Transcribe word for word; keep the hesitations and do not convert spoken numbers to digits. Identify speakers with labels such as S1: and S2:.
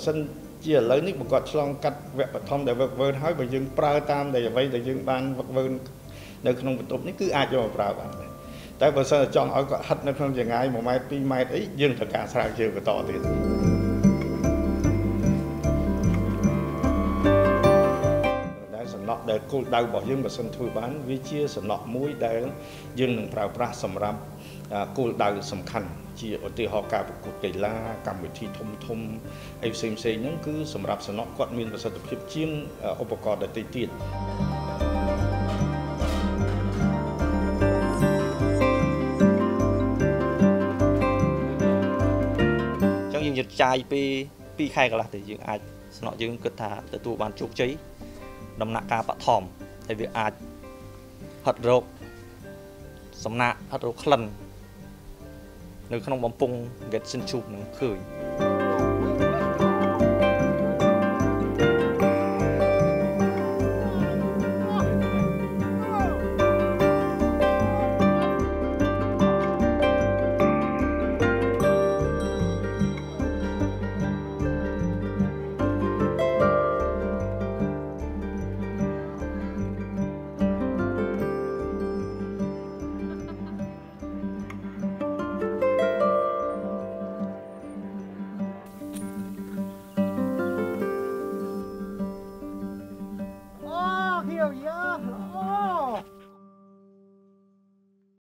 S1: សិនជាឥឡូវនេះបង្កត់ឆ្លងកាត់វគ្គបឋមដែលវឹកវើហើយបើយើងប្រើតាមដែលអ្វីដែលយើងបានវឹកវើនៅក្នុងបន្ទប់នេះគឺអាចយកមកប្រើបានដែរតែបើសិនចង់ឲ្យគាត់ហិតនៅក្នុងចម្ងាយមួយម៉ែត្រពីរម៉ែត្រអីយើងត្រូវការស្រាវជ្រាវបន្តទៀតដែលសំណក់ដែលគោលដៅរបស់យើងបើសិនធ្វើបានវាជាសំណក់មួយដែលយើងនឹងប្រើប្រាស់សម្រាប់គោលដៅសំខាន់ជាឧទាហរណ៍ការប្រកួតកីឡាកម្មវិធីធំធំអីផ្សេងផ្សេងហ្នឹងគឺសម្រាប់សំណក់គាត់មានប្រសិទ្ធភាពជាងឧបករណ៍ដទៃទៀត
S2: ចឹងយើងយឺតចាយពីពីរខែកន្លះទៅយើងអាចសំណក់យើងគិតថាទទួលបានជោគជ័យដំណាក់កាលបឋមហើយវាអាចហិតរោគសំណាក់ហិតរោគក្លិននៅក្នុងបំពង់ Get Sin Tube នឹងឃើញ